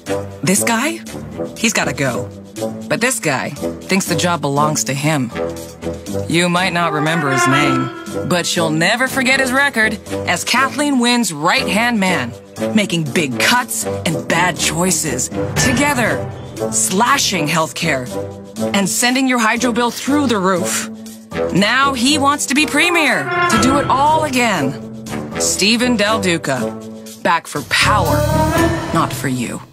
This guy? He's gotta go. But this guy thinks the job belongs to him. You might not remember his name, but you'll never forget his record as Kathleen Wynne's right-hand man, making big cuts and bad choices together, slashing healthcare, and sending your hydro bill through the roof. Now he wants to be premier, to do it all again. Stephen Del Duca, back for power, not for you.